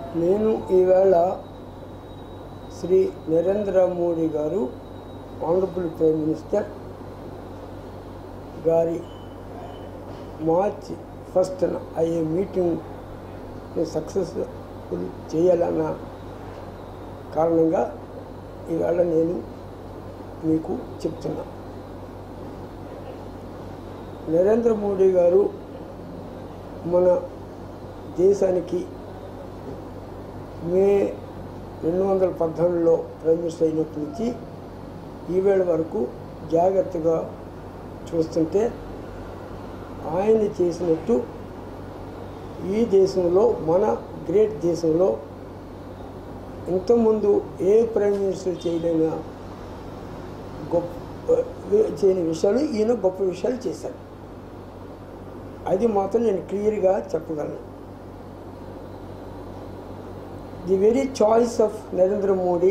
నేను ఈవేళ శ్రీ నరేంద్ర మోడీ గారు ఆనరబుల్ ప్రైమ్ మినిస్టర్ గారి మార్చి 1న అయ్యే మీటింగ్ సక్సెస్ఫుల్ చేయాలన్న కారణంగా ఈవేళ నేను మీకు చెప్తున్నా. నరేంద్ర మోడీ గారు మన దేశానికి మే 2014లో ప్రైమ్ మినిస్టర్ అయినప్పటి నుంచి ఈవేళ వరకు జాగ్రత్తగా చూస్తుంటే ఆయన చేసినట్టు ఈ దేశంలో, మన గ్రేట్ దేశంలో ఇంతకుముందు ఏ ప్రైమ్ మినిస్టర్ చేయలేని విషయాలు ఈయన గొప్ప విషయాలు చేశారు. అది మాత్రం నేను క్లియర్గా చెప్పగలను. The very choice of Narendra Modi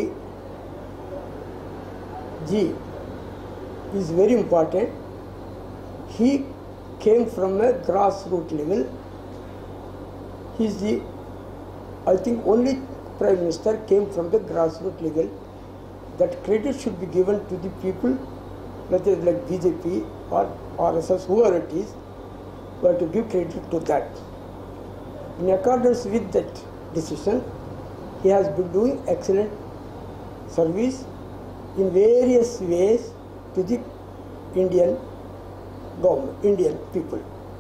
ji is very important. He came from a grassroots level. He is the, I think, only Prime Minister came from the grassroots level. That credit should be given to the people, whether like BJP or RSS, whoever it is, but to give credit to that. In accordance with that decision, he has been doing excellent service in various ways to the Indian government, Indian people.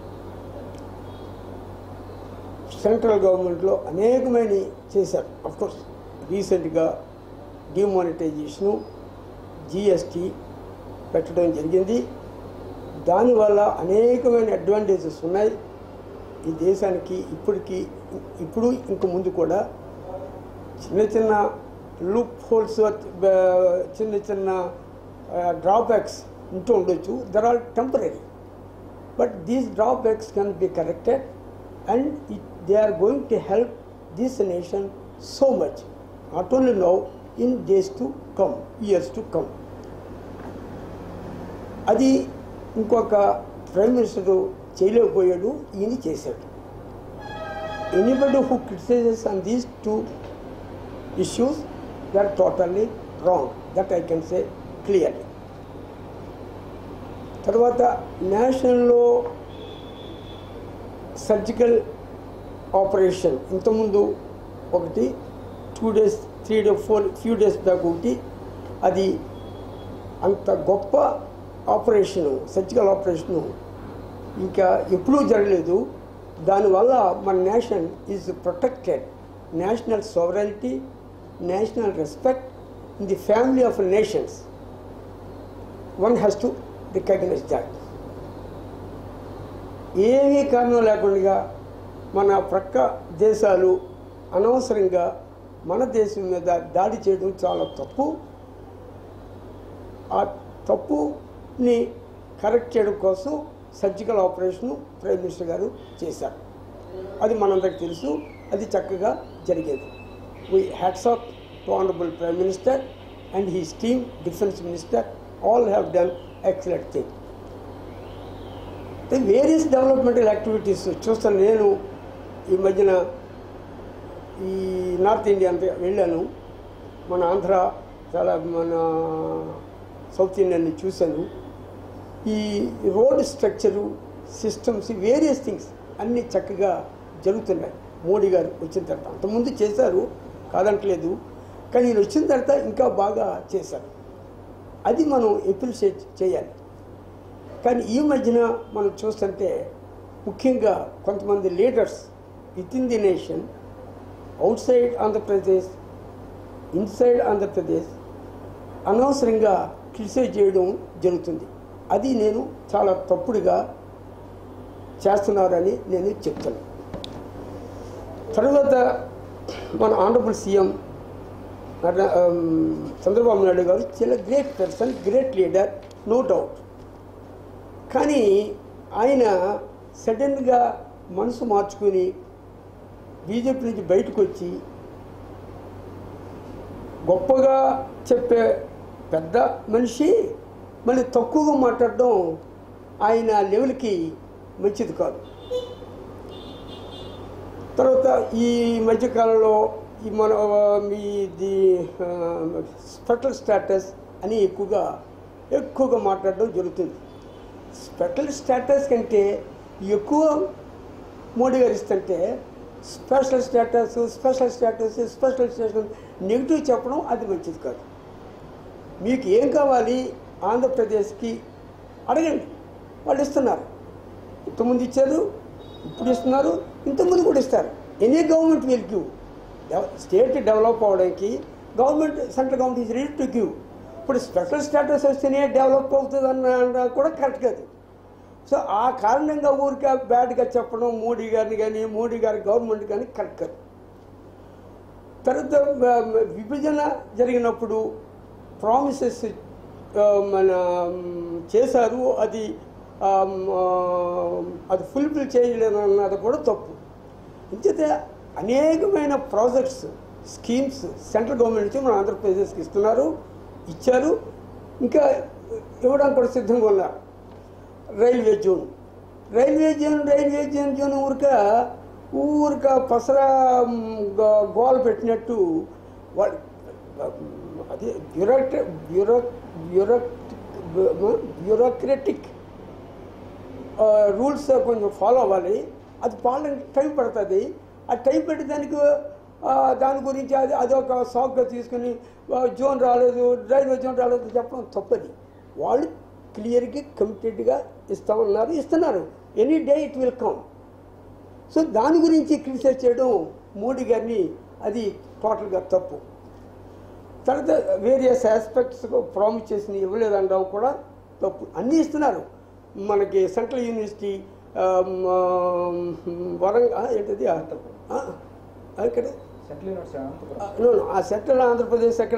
Central గవర్నమెంట్లో అనేకమైన చేశారు. Of course రీసెంట్గా demonetisation, GST పెట్టడం జరిగింది. దానివల్ల అనేకమైన advantages ఉన్నాయి ఈ దేశానికి. ఇప్పుడు ఇంక ముందు కూడా చిన్న చిన్న లూప్ హోల్స్, చిన్న డ్రాబ్యాక్స్ ఉంటూ ఉండొచ్చు. There are temporary, but these drawbacks can be corrected and they are going to help this nation so much, not only now, in days to come, years to come. అది ఇంకొక prime minister చేయలేకపోయాడు, ఈయన చేశాడు. Anybody who criticizes on these two issues, they are totally wrong. That I can say clearly. తర్వాత నేషనల్లో surgical operation ఇంతకుముందు ఒకటి 2 days 3 days 4 few days back ఒకటి, అది అంత గొప్ప ఆపరేషను, సర్జికల్ ఆపరేషను ఇంకా ఎప్పుడూ జరగలేదు. దానివల్ల మన nation is protected. National sovereignty, national respect in the family of nations. One has to recognize that. ఏమీ కారణం లేకుండా మన ప్రక్క దేశాలు అనవసరంగా మన దేశం మీద దాడి చేయడం చాలా తప్పు. ఆ తప్పుని కరెక్ట్ చేయడం కోసం సర్జికల్ ఆపరేషను ప్రైమ్ మినిస్టర్ గారు చేశారు. అది మనందరికీ తెలుసు. అది చక్కగా జరిగేది. We hats off to Honorable Prime Minister and his team, Defence Minister, all have done excellent thing. The various developmental activities చూస్తాను. నేను ఈ మధ్యన ఈ నార్త్ ఇండియా అంతా వెళ్ళాను. మన ఆంధ్ర, చాలా మన సౌత్ ఇండియాని చూశాను. ఈ road structure, systems, various things అన్నీ చక్కగా జరుగుతున్నాయి మోడీ గారు వచ్చిన తర్వాత. అంతకుముందు చేశారు, కాదంటలేదు, కానీ ఈయన వచ్చిన తర్వాత ఇంకా బాగా చేశారు. అది మనం అప్రిషియేట్ చేయాలి. కానీ ఈ మధ్యన మనం చూస్తుంటే ముఖ్యంగా కొంతమంది leaders within the nation, outside Andhra Pradesh, inside Andhra Pradesh అనవసరంగా క్రిటిసైజ్ చేయడం జరుగుతుంది. అది నేను చాలా తప్పుడుగా చేస్తున్నారని నేను చెప్తాను. తర్వాత మన ఆనరబుల్ సీఎం చంద్రబాబు నాయుడు గారు చాలా great person, great leader, no doubt. కానీ ఆయన సడన్గా మనసు మార్చుకుని బీజేపీ నుంచి బయటకు వచ్చి గొప్పగా చెప్పే పెద్ద మనిషి మళ్ళీ తక్కువగా మాట్లాడడం ఆయన లెవెల్కి మంచిది కాదు. తర్వాత ఈ మధ్యకాలంలో ఈ మన ఇది స్పెషల్ స్టేటస్ అని ఎక్కువగా మాట్లాడడం జరుగుతుంది. స్పెషల్ స్టేటస్ కంటే ఎక్కువ మోడీ గారు ఇస్తుంటే స్పెషల్ స్టేటస్ నెగిటివ్ చెప్పడం అది మంచిది కాదు. మీకు ఏం కావాలి ఆంధ్రప్రదేశ్కి అడగండి, వాళ్ళు ఇస్తున్నారు. ఇంతకుముందు ఇచ్చారు, ఇప్పుడు ఇస్తున్నారు, ఇంతకుముందు కూడా ఇస్తారు. Any government will give. State develop అవ్వడానికి central government is ready to give. ఇప్పుడు స్పెషల్ స్టేటస్ వస్తేనే డెవలప్ అవుతుంది అన్న కూడా కరెక్ట్ కాదు. సో ఆ కారణంగా ఊరికే బ్యాడ్గా చెప్పడం మోడీ గారిని కానీ మోడీ గారి గవర్నమెంట్ కానీ కరెక్ట్ కాదు. తర్వాత విభజన జరిగినప్పుడు ప్రామిసెస్ మన చేశారు, అది ఫుల్ఫిల్ చేయలేదు అన్నది కూడా తప్పు. అంచేతే అనేకమైన ప్రాజెక్ట్స్ స్కీమ్స్ సెంట్రల్ గవర్నమెంట్ నుంచి మన ఆంధ్రప్రదేశ్కి ఇచ్చారు, ఇంకా ఇవ్వడానికి కూడా సిద్ధంగా ఉన్నారు. రైల్వే జోన్ ఊరిక పసరా గోల పెట్టినట్టు వాళ్ళు అదే బ్యూరోక్రటిక్ రూల్స్ కొంచెం ఫాలో అవ్వాలి. అది పాలన టైం పడుతుంది. ఆ టైం పెట్టేదానికి దాని గురించి అదొక సాగ్గా తీసుకుని జోన్ రాలేదు, రైల్వే జోన్ రాలేదు చెప్పడం తప్పది. వాళ్ళు క్లియర్గా కమిటెడ్గా ఇస్తున్నారు. Any day it will come. So దాని గురించి క్రిటిసైజ్ చేయడం మోడీ గారిని అది టోటల్గా తప్పు. తర్వాత వేరియస్ ఆస్పెక్ట్స్ ప్రామిస్ చేసింది ఇవ్వలేదనడం కూడా తప్పు. అన్నీ ఇస్తున్నారు. మనకి సెంట్రల్ యూనివర్సిటీ ఏంటది అక్కడ ఆ సెంట్రల్ ఆంధ్రప్రదేశ్ అక్కడ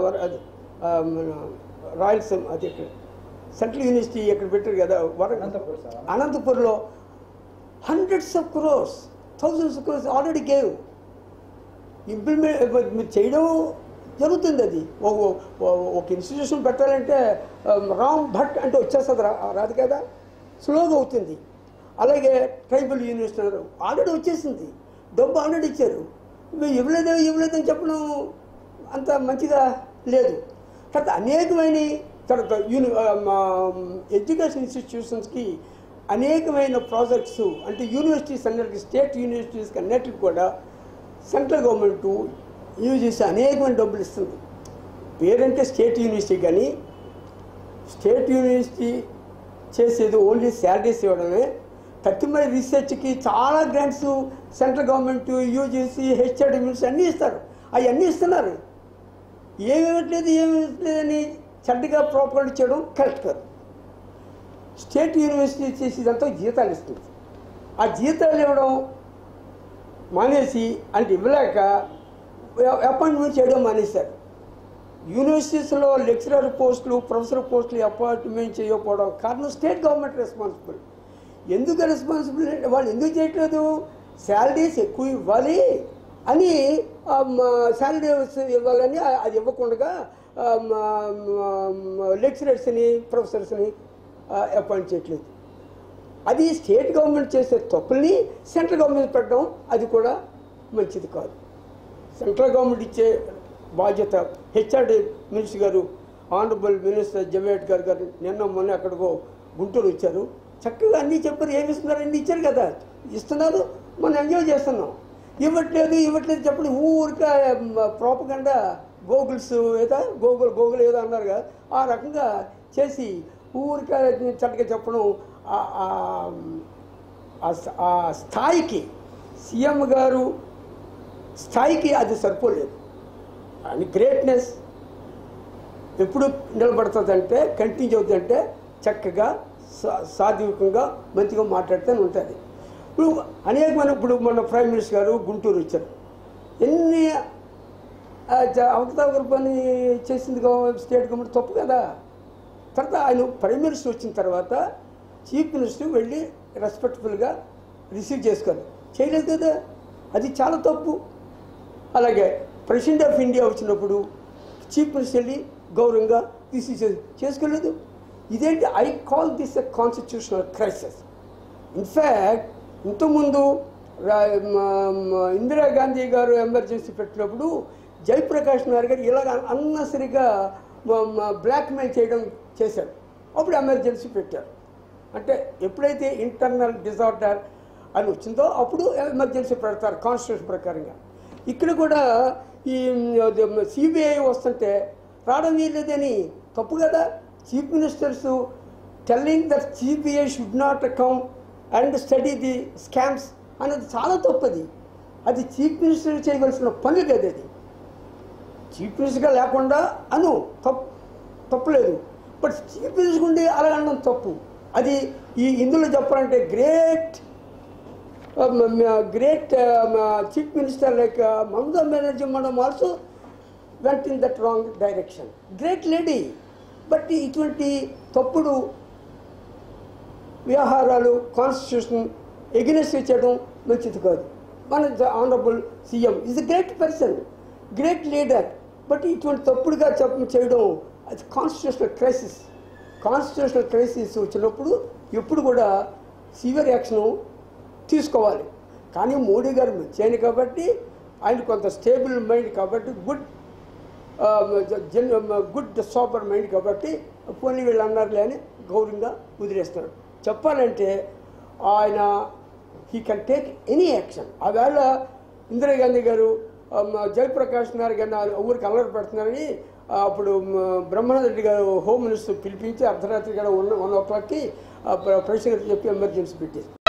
రాయలసీమ అది ఇక్కడ సెంట్రల్ యూనివర్సిటీ ఎక్కడ పెట్టారు కదా అనంతపూర్లో hundreds of crores, thousands of crores already gave. Implement మీరు చేయడం జరుగుతుంది. అది ఒక ఇన్స్టిట్యూషన్ పెట్టాలంటే రామ్ భట్ అంటే వచ్చేస్తుంది రాదు కదా, స్లోగా అవుతుంది. అలాగే ట్రైబల్ యూనివర్సిటీ ఆల్రెడీ వచ్చేసింది, డబ్బు ఆల్రెడీ ఇచ్చారు. ఇవ్వలేదని చెప్పడం అంత మంచిగా లేదు. తర్వాత అనేకమైన తర్వాత ఎడ్యుకేషన్ ఇన్స్టిట్యూషన్స్కి అనేకమైన ప్రాజెక్ట్స్ అంటే యూనివర్సిటీస్ అన్నిటికీ స్టేట్ యూనివర్సిటీస్కి అన్నిటికీ కూడా సెంట్రల్ గవర్నమెంట్ యూజ్ చేసి అనేకమైన డబ్బులు ఇస్తుంది. పేరంటే స్టేట్ యూనివర్సిటీ, కానీ స్టేట్ యూనివర్సిటీ చేసేది ఓన్లీ శాలరీస్ ఇవ్వడమే. ప్రతిమై రీసెర్చ్కి చాలా గ్రాంట్స్ సెంట్రల్ గవర్నమెంట్ యూజీసీ హెచ్ఆర్డబ్ల్యూస్ అన్నీ ఇస్తారు. అవన్నీ ఇస్తున్నారు. ఏమివ్వట్లేదని చెడ్డగా ప్రాపర్టీ చేయడం కరెక్ట్ కాదు. స్టేట్ యూనివర్సిటీ చేసేదంతా జీతాలు ఇస్తుంది. ఆ జీతాలు ఇవ్వడం మానేసి అంటే ఇవ్వలేక అపాయింట్మెంట్ చేయడం మానేశారు. యూనివర్సిటీస్లో లెక్చరర్ పోస్టులు ప్రొఫెసర్ పోస్టులు అపాయింట్మెంట్ చేయకపోవడం కారణం స్టేట్ గవర్నమెంట్ రెస్పాన్సిబుల్. ఎందుకు రెస్పాన్సిబుల్ వాళ్ళు ఎందుకు చేయట్లేదు? శాలరీస్ ఎక్కువ ఇవ్వాలి అని శాలరీస్ ఇవ్వాలని అది ఇవ్వకుండా లెక్చరర్స్ని ప్రొఫెసర్స్ని అపాయింట్ చేయట్లేదు. అది స్టేట్ గవర్నమెంట్ చేసే తప్పుల్ని సెంట్రల్ గవర్నమెంట్ పెట్టడం అది కూడా మంచిది కాదు. సెంట్రల్ గవర్నమెంట్ ఇచ్చే బాధ్యత హెచ్ఆర్డి మినిస్టర్ గారు ఆనరబుల్ మినిస్టర్ జవేద్కర్ గారు మొన్న అక్కడికో గుంటూరు వచ్చారు. చక్కగా అన్నీ చెప్పారు. ఏమి ఇస్తున్నారు? అన్నీ ఇచ్చారు కదా, ఇస్తున్నారు, మనం ఎంజాయ్ చేస్తున్నాం. ఇవ్వట్లేదు చెప్పండి. ఊరికే ప్రోపగండా గూగుల్స్ గూగుల్ ఏదో అన్నారు కదా, ఆ రకంగా చేసి ఊరికే చక్కగా చెప్పడం ఆ స్థాయికి సీఎం గారు స్థాయికి అది సరిపోలేదు. అని గ్రేట్నెస్ ఎప్పుడు నిలబడుతుందంటే కంటిన్యూ అవుతుందంటే చక్కగా సాత్వికంగా మంచిగా మాట్లాడితేనే ఉంటుంది. ఇప్పుడు మన ప్రైమ్ మినిస్టర్ గారు గుంటూరు వచ్చారు. ఎన్ని అవకతవకల పని చేసింది స్టేట్ గవర్నమెంట్ తప్పు కదా. తర్వాత ఆయన ప్రైమ్ మినిస్టర్ వచ్చిన తర్వాత చీఫ్ మినిస్టర్ వెళ్ళి రెస్పెక్ట్ఫుల్గా రిసీవ్ చేసుకోవాలి, చేయలేదు కదా, అది చాలా తప్పు. అలాగే ప్రెసిడెంట్ ఆఫ్ ఇండియా వచ్చినప్పుడు చీఫ్ మినిస్టర్ వెళ్ళి గౌరవంగా రిసీవ్ చేసుకోలేదు. ఇదేంటి? I call this a constitutional crisis. In fact ఇంతకుముందు ఇందిరాగాంధీ గారు ఎమర్జెన్సీ పెట్టినప్పుడు జయప్రకాష్ నారాయణ గారు ఇలాగ అన్నసరిగా బ్లాక్మెయిల్ చేయడం చేశారు. అప్పుడు ఎమర్జెన్సీ పెట్టారు. అంటే ఎప్పుడైతే ఇంటర్నల్ డిజార్డర్ అని వచ్చిందో అప్పుడు ఎమర్జెన్సీ పెడతారు కాన్స్టిట్యూషన్ ప్రకారంగా. ఇక్కడ కూడా ఈ సిబిఐ వస్తుంటే రావడం వీల్లేదని తప్పు కదా. Chief ministers telling that CBI should not come and study the scams అనేది చాలా తప్పది. అది చీఫ్ మినిస్టర్ చేయవలసిన పని కదా. అది చీఫ్ మినిస్టర్గా లేకుండా తప్పులేదు. బట్ చీఫ్ మినిస్టర్ ఉండి అలా అనడం తప్పు. అది ఇందులో చెప్పాలంటే great chief minister like Mamata Banerjee madam also went in that wrong direction. Great lady. But ఇటువంటి తప్పుడు వ్యవహారాలు కాన్స్టిట్యూషన్ ఎగ్నెస్ట్ చేయడం మంచిది కాదు. మన honourable CM is a great person, great leader. But ఇటువంటి తప్పుడుగా చేయడం అది కాన్స్టిట్యూషనల్ క్రైసిస్ వచ్చినప్పుడు ఎప్పుడు కూడా సివియర్ యాక్షన్ తీసుకోవాలి. కానీ మోడీ గారు మంచి కాబట్టి ఆయన కొంత స్టేబుల్ మైండ్ కాబట్టి గుడ్ సూపర్ మైండ్ కాబట్టి పోనీ వీళ్ళు అన్నారులే అని గౌరవంగా వదిలేస్తున్నాడు. చెప్పాలంటే ఆయన he can take any action. ఆవేళ ఇందిరాగాంధీ గారు జయప్రకాష్ నారాయణ గారు ఊరికి అల్లరి పెడుతున్నారని అప్పుడు బ్రహ్మానంద రెడ్డి గారు హోమ్ మినిస్టర్ పిలిపించి అర్ధరాత్రి కూడా 1 o'clockకి ప్రెసిడెంట్ చెప్పి ఎమర్జెన్సీ పెట్టేసి